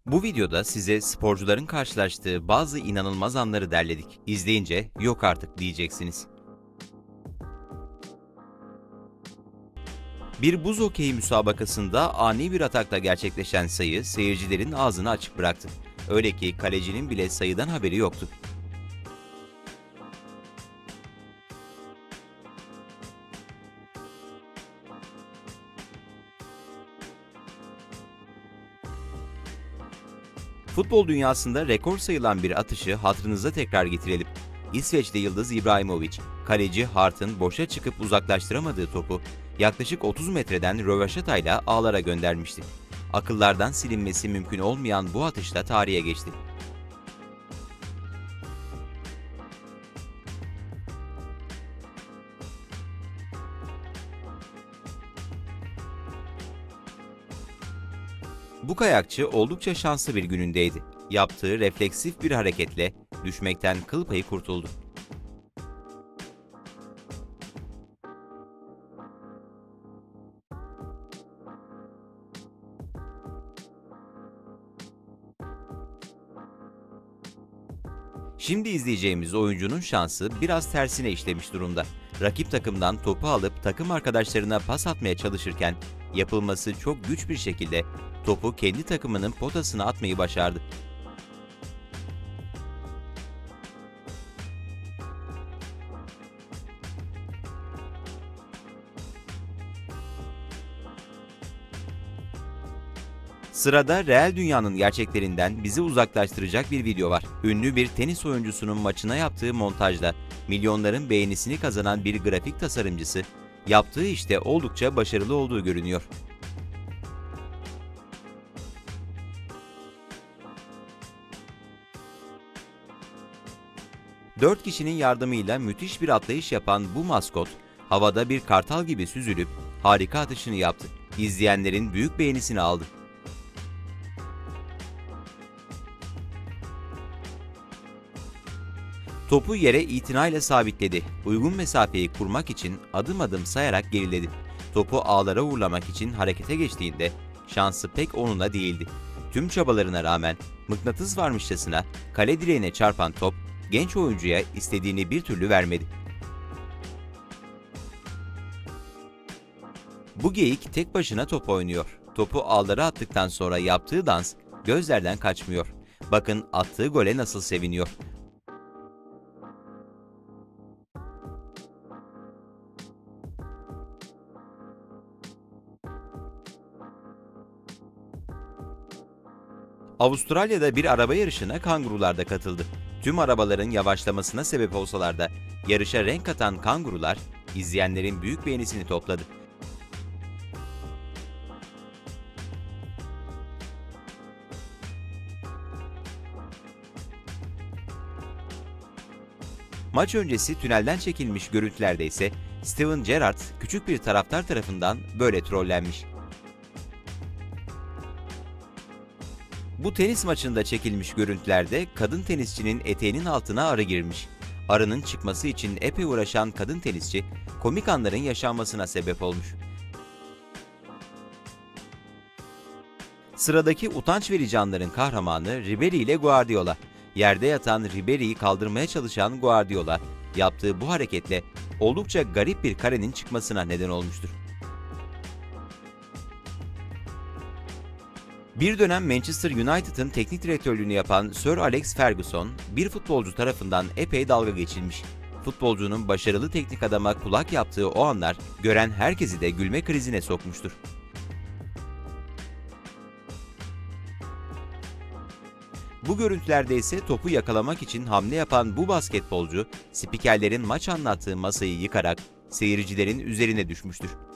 Bu videoda size sporcuların karşılaştığı bazı inanılmaz anları derledik. İzleyince yok artık diyeceksiniz. Bir buz hokeyi müsabakasında ani bir atakla gerçekleşen sayı seyircilerin ağzını açık bıraktı. Öyle ki kalecinin bile sayıdan haberi yoktu. Futbol dünyasında rekor sayılan bir atışı hatırınıza tekrar getirelim. İsveçli yıldız İbrahimovic, kaleci Hart'ın boşa çıkıp uzaklaştıramadığı topu yaklaşık 30 metreden rövaşatayla ağlara göndermişti. Akıllardan silinmesi mümkün olmayan bu atışla tarihe geçti. Bu kayakçı oldukça şanslı bir günündeydi. Yaptığı refleksif bir hareketle düşmekten kıl payı kurtuldu. Şimdi izleyeceğimiz oyuncunun şansı biraz tersine işlemiş durumda. Rakip takımdan topu alıp takım arkadaşlarına pas atmaya çalışırken yapılması çok güç bir şekilde topu kendi takımının potasına atmayı başardı. Sırada reel dünyanın gerçeklerinden bizi uzaklaştıracak bir video var. Ünlü bir tenis oyuncusunun maçına yaptığı montajla milyonların beğenisini kazanan bir grafik tasarımcısı, yaptığı işte oldukça başarılı olduğu görünüyor. Dört kişinin yardımıyla müthiş bir atlayış yapan bu maskot, havada bir kartal gibi süzülüp harika atışını yaptı. İzleyenlerin büyük beğenisini aldı. Topu yere itinayla sabitledi. Uygun mesafeyi kurmak için adım adım sayarak geriledi. Topu ağlara uğurlamak için harekete geçtiğinde şansı pek onunla değildi. Tüm çabalarına rağmen mıknatıs varmışçasına kale direğine çarpan top genç oyuncuya istediğini bir türlü vermedi. Bu geyik tek başına top oynuyor. Topu ağlara attıktan sonra yaptığı dans gözlerden kaçmıyor. Bakın attığı gole nasıl seviniyor. Avustralya'da bir araba yarışına kangurular da katıldı. Tüm arabaların yavaşlamasına sebep olsalar da yarışa renk katan kangurular izleyenlerin büyük beğenisini topladı. Maç öncesi tünelden çekilmiş görüntülerde ise Steven Gerrard küçük bir taraftar tarafından böyle trollenmiş. Bu tenis maçında çekilmiş görüntülerde kadın tenisçinin eteğinin altına arı girmiş. Arının çıkması için epey uğraşan kadın tenisçi, komik anların yaşanmasına sebep olmuş. Sıradaki utanç verici anların kahramanı Ribery ile Guardiola. Yerde yatan Ribery'yi kaldırmaya çalışan Guardiola, yaptığı bu hareketle oldukça garip bir karenin çıkmasına neden olmuştur. Bir dönem Manchester United'ın teknik direktörlüğünü yapan Sir Alex Ferguson, bir futbolcu tarafından epey dalga geçilmiş. Futbolcunun başarılı teknik adama kulak yaptığı o anlar, gören herkesi de gülme krizine sokmuştur. Bu görüntülerde ise topu yakalamak için hamle yapan bu basketbolcu, spikerlerin maç anlattığı masayı yıkarak seyircilerin üzerine düşmüştür.